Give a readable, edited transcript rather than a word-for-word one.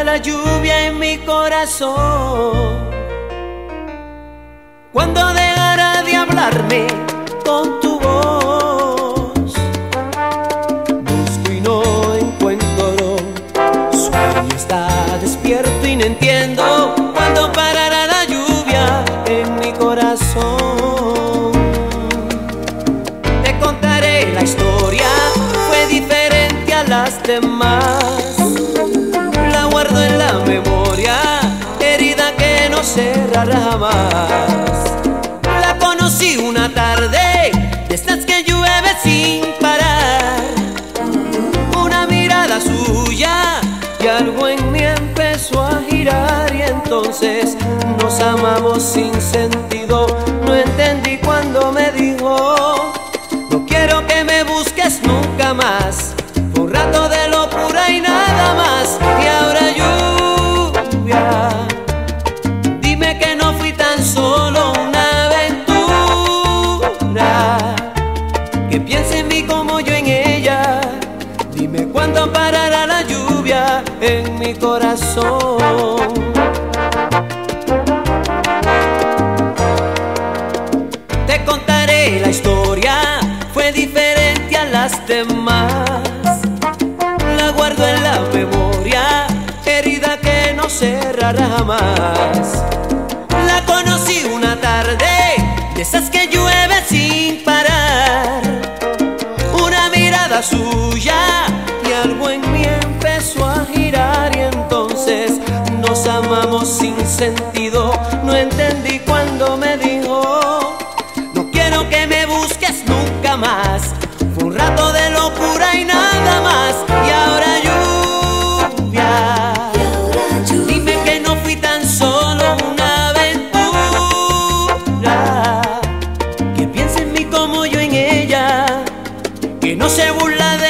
la lluvia en mi corazón. Cuando dejará de hablarme con tu voz, busco y no encuentro, sueño está despierto y no entiendo cuándo parará la lluvia en mi corazón. Te contaré la historia, fue diferente a las demás, la guardo en la memoria, herida que no cerrará jamás. La conocí una tarde, de estas que llueve sin parar, una mirada suya y algo en mí empezó a girar, y entonces nos amamos sin sentido. No entendí cuando me dijo: no quiero que me busques nunca más, fue un rato de locura y nada más. Y ahora lluvia, dime que no fui tan solo una aventura, que piense en mí como yo en ella. Dime cuándo parará la lluvia en mi corazón. Te contaré la historia, fue diferente a las demás, la guardo en la memoria, herida que no cerrará jamás. La conocí una tarde, de esas que llueve sin parar, una mirada suya y algo en mí empezó a girar, y entonces nos amamos sin sentido. No entendí cuando me dijo: no quiero que me busques nunca más, fue un rato de locura y nada más. Y ahora lluvia, dime que no fui tan solo una aventura, que piense en mí como yo en ella, que no se burla de